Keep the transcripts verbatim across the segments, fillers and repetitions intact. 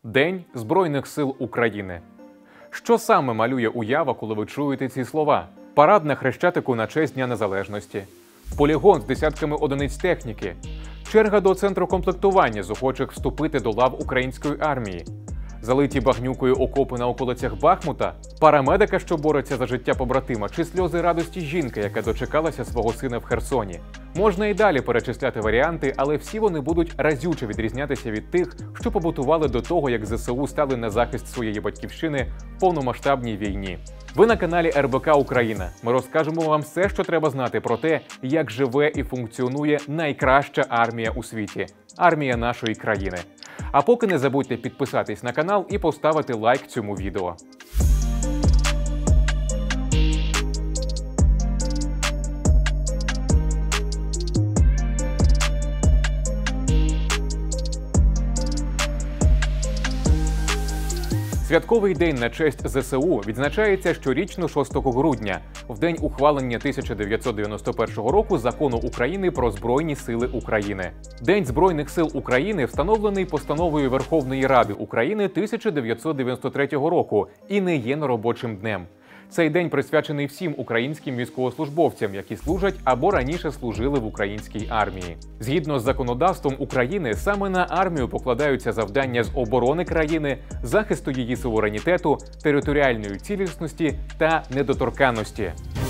День Збройних сил України. Що саме малює уява, коли ви чуєте ці слова? Парад на Хрещатику на честь Дня Незалежності. Полігон з десятками одиниць техніки. Черга до центру комплектування з охочих вступити до лав української армії. Залиті багнюкою окопи на околицях Бахмута, парамедика, що бореться за життя побратима, чи сльози радості жінки, яка дочекалася свого сина в Херсоні. Можна і далі перечисляти варіанти, але всі вони будуть разюче відрізнятися від тих, що побутували до того, як ЗСУ стали на захист своєї батьківщини в повномасштабній війні. Ви на каналі ер бе ка Україна. Ми розкажемо вам все, що треба знати про те, як живе і функціонує найкраща армія у світі – армія нашої країни. А поки не забудьте підписатись на канал і поставити лайк цьому відео. Святковий день на честь зе се у відзначається щорічно шостого грудня, в день ухвалення тисяча дев'ятсот дев'яносто першого року Закону України про Збройні сили України. День Збройних сил України встановлений постановою Верховної Ради України тисяча дев'ятсот дев'яносто третього року і не є неробочим днем. Цей день присвячений всім українським військовослужбовцям, які служать або раніше служили в українській армії. Згідно з законодавством України, саме на армію покладаються завдання з оборони країни, захисту її суверенітету, територіальної цілісності та недоторканності.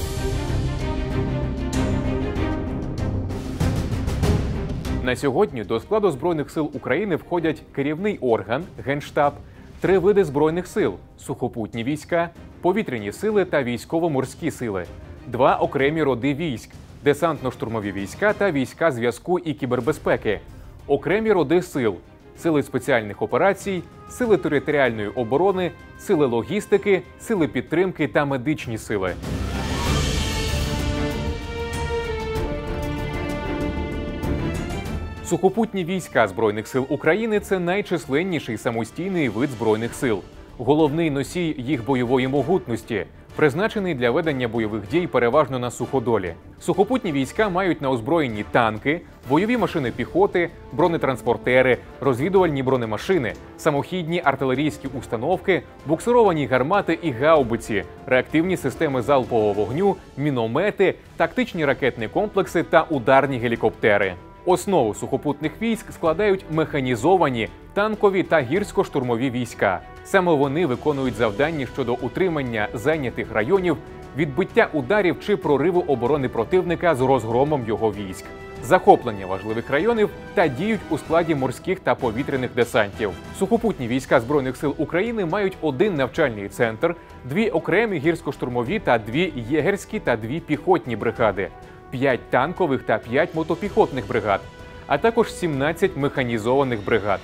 На сьогодні до складу Збройних сил України входять керівний орган – Генштаб, три види Збройних сил – сухопутні війська, повітряні сили та військово-морські сили, два окремі роди військ – десантно-штурмові війська та війська зв'язку і кібербезпеки, окремі роди сил – сили спеціальних операцій, сили територіальної оборони, сили логістики, сили підтримки та медичні сили. Сухопутні війська Збройних сил України – це найчисленніший самостійний вид Збройних сил. Головний носій їх бойової могутності, призначений для ведення бойових дій переважно на суходолі. Сухопутні війська мають на озброєнні танки, бойові машини піхоти, бронетранспортери, розвідувальні бронемашини, самохідні артилерійські установки, буксировані гармати і гаубиці, реактивні системи залпового вогню, міномети, тактичні ракетні комплекси та ударні гелікоптери. Основу сухопутних військ складають механізовані, танкові та гірсько-штурмові війська. Саме вони виконують завдання щодо утримання зайнятих районів, відбиття ударів чи прориву оборони противника з розгромом його військ, захоплення важливих районів та діють у складі морських та повітряних десантів. Сухопутні війська Збройних сил України мають один навчальний центр, дві окремі гірсько-штурмові та дві єгерські та дві піхотні бригади, п'ять танкових та п'ять мотопіхотних бригад, а також сімнадцять механізованих бригад.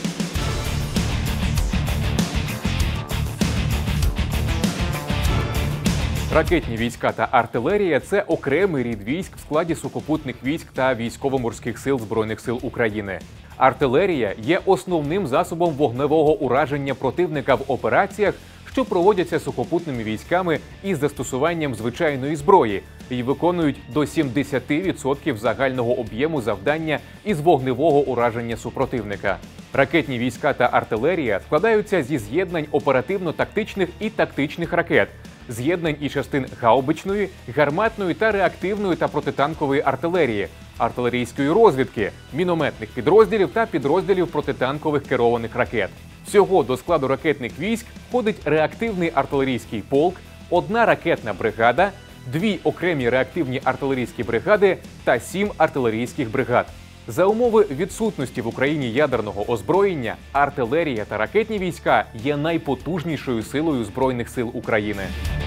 Ракетні війська та артилерія – це окремий рід військ в складі сухопутних військ та військово-морських сил Збройних сил України. Артилерія є основним засобом вогневого ураження противника в операціях, що проводяться сухопутними військами із застосуванням звичайної зброї і виконують до сімдесят відсотків загального об'єму завдання із вогневого ураження супротивника. Ракетні війська та артилерія складаються зі з'єднань оперативно-тактичних і тактичних ракет, з'єднань і частин гаубичної, гарматної та реактивної та протитанкової артилерії, артилерійської розвідки, мінометних підрозділів та підрозділів протитанкових керованих ракет. Всього до складу ракетних військ входить реактивний артилерійський полк, одна ракетна бригада, дві окремі реактивні артилерійські бригади та сім артилерійських бригад. За умови відсутності в Україні ядерного озброєння, артилерія та ракетні війська є найпотужнішою силою Збройних сил України.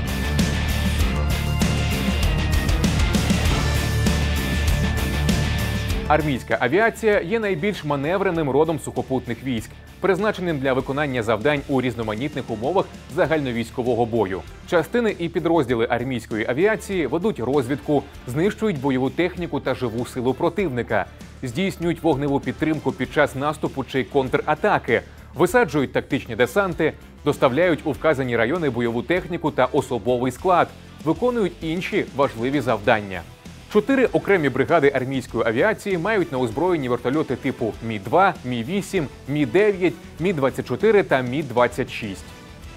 Армійська авіація є найбільш маневреним родом сухопутних військ, призначеним для виконання завдань у різноманітних умовах загальновійськового бою. Частини і підрозділи армійської авіації ведуть розвідку, знищують бойову техніку та живу силу противника, здійснюють вогневу підтримку під час наступу чи контратаки, висаджують тактичні десанти, доставляють у вказані райони бойову техніку та особовий склад, виконують інші важливі завдання. Чотири окремі бригади армійської авіації мають на озброєнні вертольоти типу Мі два, Мі вісім, Мі дев'ять, Мі двадцять чотири та Мі двадцять шість.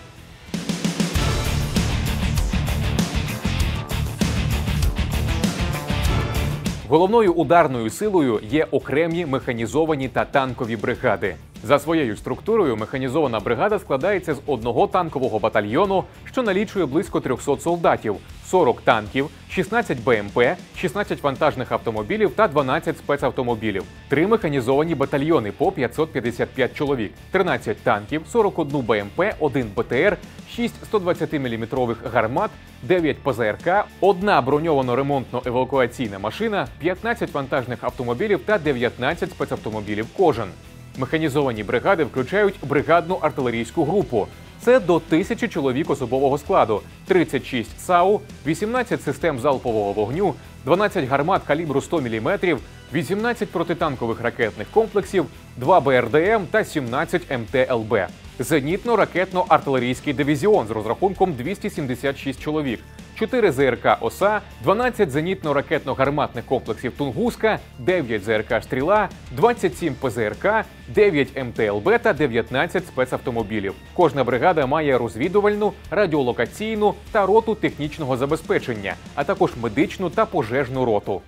Головною ударною силою є окремі механізовані та танкові бригади. За своєю структурою механізована бригада складається з одного танкового батальйону, що налічує близько трьохсот солдатів, сорок танків, шістнадцять Бе Ем Пе, шістнадцять вантажних автомобілів та дванадцять спецавтомобілів, три механізовані батальйони по п'ятсот п'ятдесят п'ять чоловік, тринадцять танків, сорок один Бе Ем Пе, один Бе Те Ер, шість сто двадцятиміліметрових гармат, дев'ять Пе Зе Ер Ка, одна броньовано-ремонтно-евакуаційна машина, п'ятнадцять вантажних автомобілів та дев'ятнадцять спецавтомобілів кожен. Механізовані бригади включають бригадну артилерійську групу. Це до тисячі чоловік особового складу, тридцять шість САУ, вісімнадцять систем залпового вогню, дванадцять гармат калібру сто міліметрів, вісімнадцять протитанкових ракетних комплексів, два Бе Ер Де Ем та сімнадцять Ем Те Ел Бе. Зенітно-ракетно-артилерійський дивізіон з розрахунком двісті сімдесят шість чоловік, чотири Зе Ер Ка Оса, дванадцять зенітно-ракетно-гарматних комплексів Тунгуска, дев'ять Зе Ер Ка Стріла, двадцять сім Пе Зе Ер Ка, дев'ять Ем Те Ел Бе та дев'ятнадцять спецавтомобілів. Кожна бригада має розвідувальну, радіолокаційну та роту технічного забезпечення, а також медичну та пожежну роту.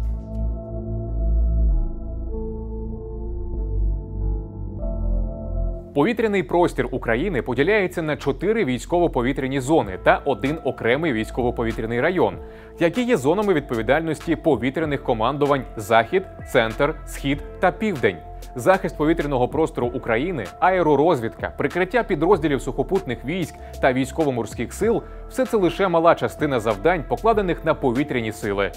Повітряний простір України поділяється на чотири військово-повітряні зони та один окремий військово-повітряний район, які є зонами відповідальності повітряних командувань «Захід», «Центр», «Схід» та «Південь». Захист повітряного простору України, аеророзвідка, прикриття підрозділів сухопутних військ та військово-морських сил – все це лише мала частина завдань, покладених на повітряні сили.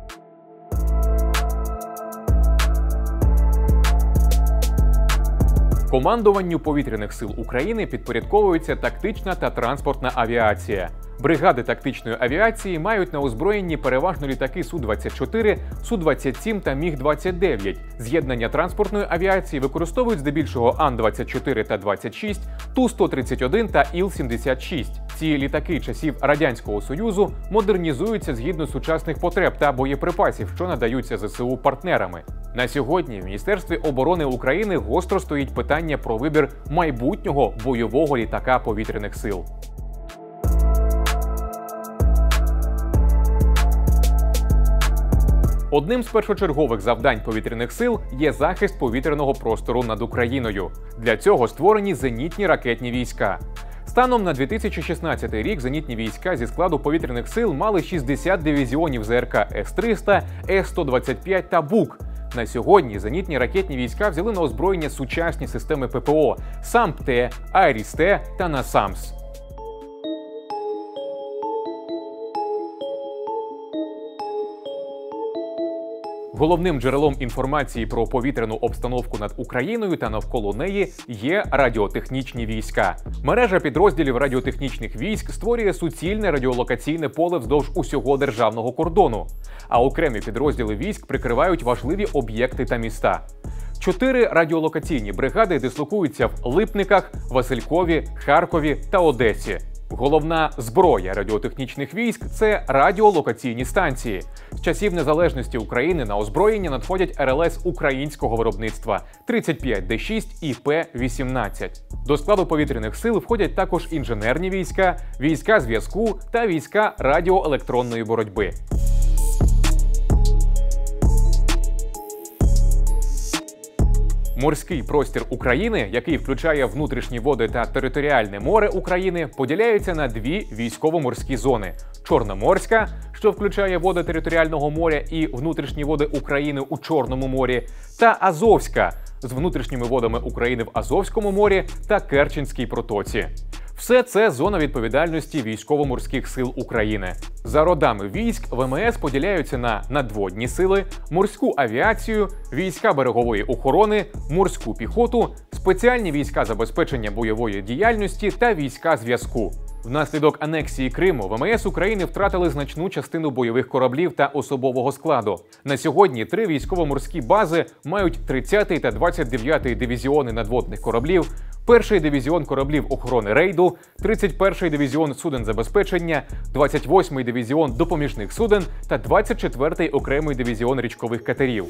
Командуванню повітряних сил України підпорядковується тактична та транспортна авіація. Бригади тактичної авіації мають на озброєнні переважно літаки Су двадцять чотири, Су двадцять сім та Міг двадцять дев'ять. З'єднання транспортної авіації використовують здебільшого Ан двадцять чотири та двадцять шість, Ту сто тридцять один та Іл сімдесят шість. Ці літаки часів Радянського Союзу модернізуються згідно сучасних потреб та боєприпасів, що надаються Зе Се У партнерами. На сьогодні в Міністерстві оборони України гостро стоїть питання про вибір майбутнього бойового літака повітряних сил. Одним з першочергових завдань повітряних сил є захист повітряного простору над Україною. Для цього створені зенітні ракетні війська. Станом на дві тисячі шістнадцятий рік зенітні війська зі складу повітряних сил мали шістдесят дивізіонів Зе Ер Ка Ес триста, Ес сто двадцять п'ять та Бук. На сьогодні зенітні ракетні війська взяли на озброєння сучасні системи Пе Пе О – САМ-П Те, Айріс-Т та Насамс. Головним джерелом інформації про повітряну обстановку над Україною та навколо неї є радіотехнічні війська. Мережа підрозділів радіотехнічних військ створює суцільне радіолокаційне поле вздовж усього державного кордону, а окремі підрозділи військ прикривають важливі об'єкти та міста. Чотири радіолокаційні бригади дислокуються в Липниках, Василькові, Харкові та Одесі. Головна зброя радіотехнічних військ – це радіолокаційні станції. З часів незалежності України на озброєння надходять Ер Ел Ес українського виробництва тридцять п'ять Де шість і Пе вісімнадцять. До складу повітряних сил входять також інженерні війська, війська зв'язку та війська радіоелектронної боротьби. Морський простір України, який включає внутрішні води та територіальне море України, поділяється на дві військово-морські зони – Чорноморська, що включає води територіального моря і внутрішні води України у Чорному морі, та Азовська з внутрішніми водами України в Азовському морі та Керченській протоці. Все це зона відповідальності військово-морських сил України. За родами військ В Ем Ес поділяються на надводні сили, морську авіацію, війська берегової охорони, морську піхоту, спеціальні війська забезпечення бойової діяльності та війська зв'язку. Внаслідок анексії Криму ВМС України втратили значну частину бойових кораблів та особового складу. На сьогодні три військово-морські бази мають тридцятий та двадцять дев'ятий дивізіони надводних кораблів, перший дивізіон кораблів охорони рейду, тридцять перший дивізіон суден забезпечення, двадцять восьмий дивізіон допоміжних суден та двадцять четвертий окремий дивізіон річкових катерів.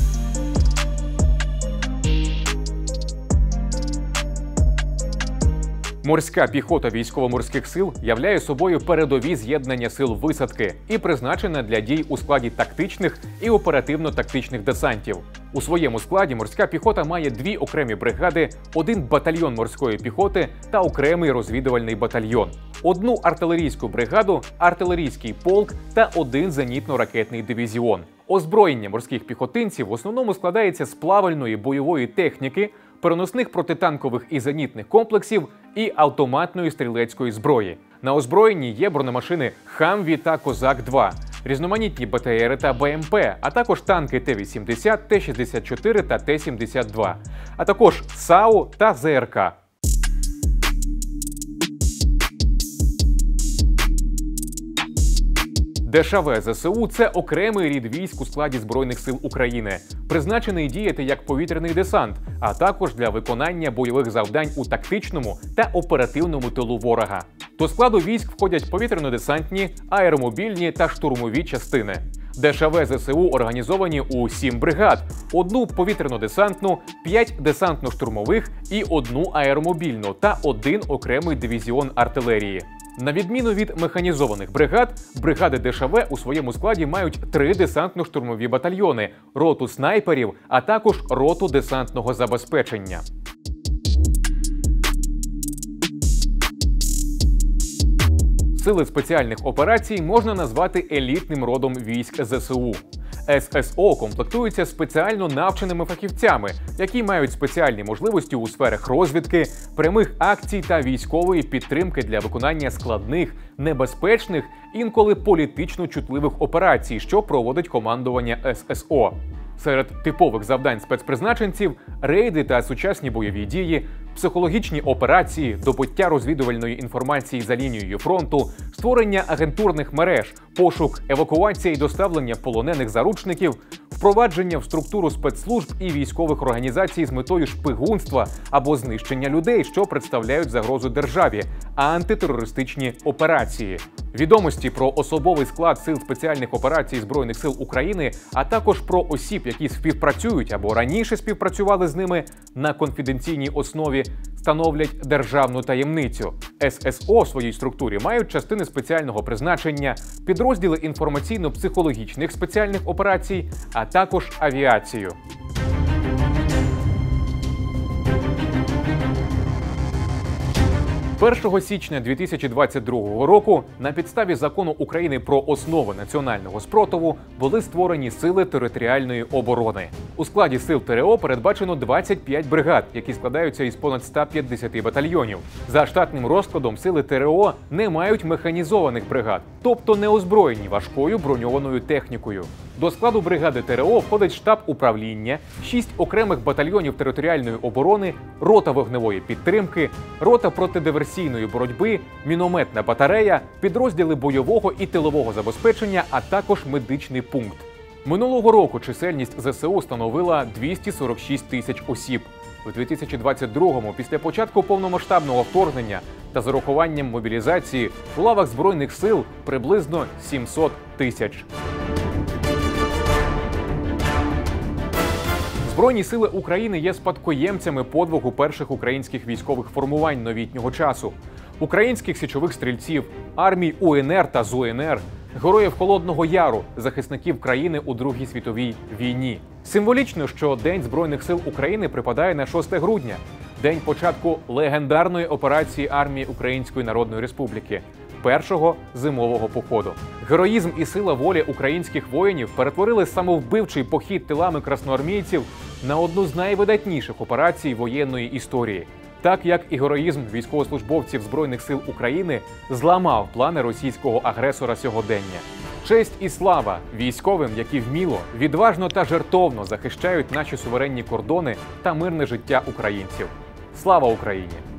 Морська піхота військово-морських сил являє собою передові з'єднання сил висадки і призначена для дій у складі тактичних і оперативно-тактичних десантів. У своєму складі морська піхота має дві окремі бригади, один батальйон морської піхоти та окремий розвідувальний батальйон, одну артилерійську бригаду, артилерійський полк та один зенітно-ракетний дивізіон. Озброєння морських піхотинців в основному складається з плавальної бойової техніки, переносних протитанкових і зенітних комплексів і автоматної стрілецької зброї. На озброєнні є бронемашини «Хамві» та «Козак-два», різноманітні Бе Те Ери та Бе Ем Пе, а також танки Те вісімдесят, Те шістдесят чотири та Те сімдесят два, а також САУ та Зе Ер Ка. Де Еш А Ве Зе Се У – це окремий рід військ у складі Збройних сил України, призначений діяти як повітряний десант, а також для виконання бойових завдань у тактичному та оперативному тилу ворога. До складу військ входять повітряно-десантні, аеромобільні та штурмові частини. Де Еш А Ве Зе Се У організовані у сім бригад, одну повітряно-десантну, п'ять десантно-штурмових і одну аеромобільну та один окремий дивізіон артилерії. На відміну від механізованих бригад, бригади Де Еш А Ве у своєму складі мають три десантно-штурмові батальйони, роту снайперів, а також роту десантного забезпечення. Сили спеціальних операцій можна назвати елітним родом військ Зе Се У. Ес Ес О комплектуються спеціально навченими фахівцями, які мають спеціальні можливості у сферах розвідки, прямих акцій та військової підтримки для виконання складних, небезпечних, інколи політично чутливих операцій, що проводить командування Ес Ес О. Серед типових завдань спецпризначенців – рейди та сучасні бойові дії, психологічні операції, добуття розвідувальної інформації за лінією фронту, створення агентурних мереж, пошук, евакуація і доставлення полонених заручників, впровадження в структуру спецслужб і військових організацій з метою шпигунства або знищення людей, що представляють загрозу державі, антитерористичні операції. Відомості про особовий склад сил спеціальних операцій Збройних сил України, а також про осіб, які співпрацюють або раніше співпрацювали з ними на конфіденційній основі, становлять державну таємницю. Ес Ес О в своїй структурі мають частини спеціального призначення, підрозділи інформаційно-психологічних спеціальних операцій, а також авіацію. першого січня дві тисячі двадцять другого року на підставі Закону України про основи національного спротиву були створені Сили територіальної оборони. У складі Сил Те Ре О передбачено двадцять п'ять бригад, які складаються із понад ста п'ятдесяти батальйонів. За штатним розкладом Сили Те Ре О не мають механізованих бригад, тобто не озброєні важкою броньованою технікою. До складу бригади Те Ре О входить штаб управління, шість окремих батальйонів територіальної оборони, рота вогневої підтримки, рота протидиверсійної боротьби, мінометна батарея, підрозділи бойового і тилового забезпечення, а також медичний пункт. Минулого року чисельність Зе Се У становила двісті сорок шість тисяч осіб. У дві тисячі двадцять другому, після початку повномасштабного вторгнення та з урахуванням мобілізації, у лавах Збройних сил приблизно сімсот тисяч. Збройні сили України є спадкоємцями подвигу перших українських військових формувань новітнього часу, українських січових стрільців, армій У Ен Ер та З У Ен Ер, героїв Холодного Яру, захисників країни у Другій світовій війні. Символічно, що День Збройних сил України припадає на шосте грудня, день початку легендарної операції армії Української Народної Республіки – першого зимового походу. Героїзм і сила волі українських воїнів перетворили самовбивчий похід тилами красноармійців на одну з найвидатніших операцій воєнної історії. Так як і героїзм військовослужбовців Збройних сил України зламав плани російського агресора сьогодення. Честь і слава військовим, які вміло, відважно та жертовно захищають наші суверенні кордони та мирне життя українців. Слава Україні!